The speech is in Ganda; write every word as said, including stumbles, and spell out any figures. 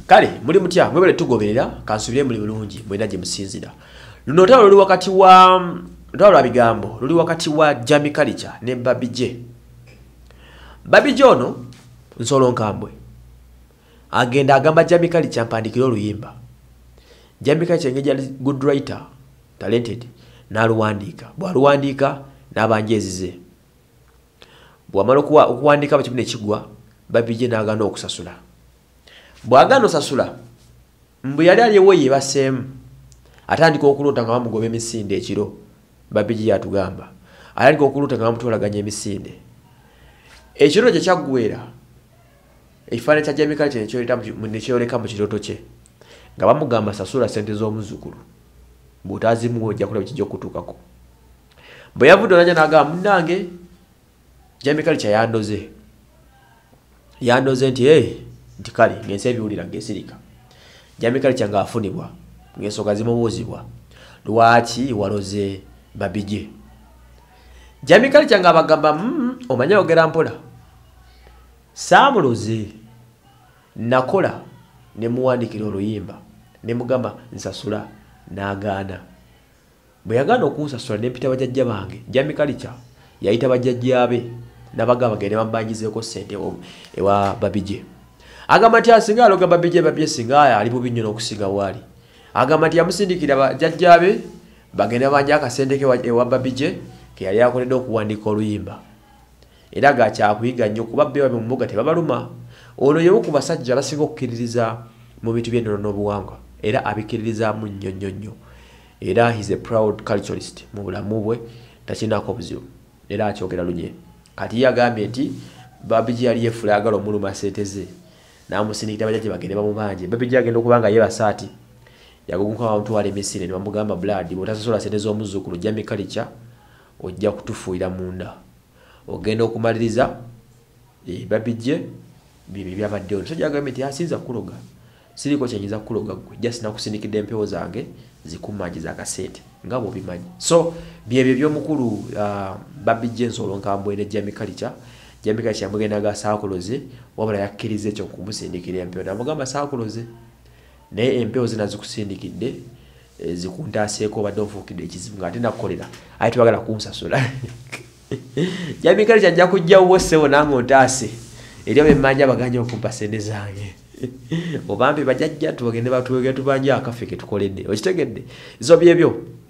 kale muri mutya mwebale tugoberera kansubire muri bulungi mwena je musinzira luno talo luli wakati wa talo la bigambo luli wakati wa Jamie Culture ne Baby J. Baby J ono nsolo nkambwe agenda agamba Jamie Culture mpandikiro luyimba. Jamie Culture ngeja good writer, talented, na luwandika. Bwa luwandika nabanjezize. Bwa malo kuwa okuwandika bakibine kigwa Baby J nagana okusasula. Bwagano sasula mbu yali aliyewo yebasemu atandika okulota nga bamugoba emisinde ekiro. Baby J yatugamba atandika okulota nga bamutolaganya emisinde ekiro kye kyaggwera ekifaananyi kya Jamie Culture nekyoleka mu kiroto kye nga bamugamba sasula sente z'omuzukulu bw'otaazimuwa ojja kulaba kijja okutuukako. Bwe yavudde olanya n'agamba munnange Jamie Culture yandoze yandoze nti hey, nti kale ngensi ebiwulira ng'esirika. Jamie Culture ng'afunibwa ng'ensonga zimubuuzibwa lwaki waloze Baby J. Jamie Culture ng'abagamba mm, omanya ogera mpola saamuloze nakola ne muwandikira oluyimba ne mugamba nsasula n'agaana. Bwe yagaana okunsasula ne mpita bajjajja bange Jamie Culture yayita bajjajja be n'abagamba bagende bambanjizeeko ssente ewa Baby J. Agamba nti asinga aloga Baby J Baby J singa ali bubi nnyo n'okusinga wali. Agamba nti yamusindikira bajjajja be bagende banja akasente ke ewa Baby J ke yali akoledde okuwandika oluyimba. Era gakyakuyiga nnyo kuba be mu mbuga tebabaluma. Ono yewu ku basajja abasinga okukkiririza mu bintu by'ennono n'obuwangwa era abikkiririzaamu nnyo nnyo nnyo. Era he's a proud culturalist mu bulamu bwe takinako buzibu era akyogera lunye. Kati yagambye nti Baby J yali yefula ayagala omuluma ssente ze n'amusindikira bajjajja bagende bamubanje. Baby J agenda okubanga ye basaati yagugunka bamutwala emisinde ne bamugamba blood bw'otasasula ssente z'omuzzukulu Jamie Culture ojja kutufuira munda ogenda okumaliriza e Baby J bibi byabaddeyo. Nsajja agambye nti asinza kuloga siriko kyenyiza kuloga gwe just nakusindikidde empewo zange zikumanyiza akasente nga bw'obimanyi. So byebyo by'omukulu uh, Baby J nsolo nkambwe ne Jamie Culture. Jamie Culture yamugenda ga saakoloze wabula yakkiriza ekyo kumusindikira empewo namugamba saakoloze naye empewo zina zikusindikidde e, zikuntaseeko badde ofuukidde ekizibu ng'ate nakukolera aye tebagala kunsasula. Jamie Culture ajja kujjawo ssebo nange ontaase eryo bemmanja baganya okumpa sente zange obambi bajjajja tubagende batuwege tubanja akafe ke tukoledde okitegedde. Izo byebyo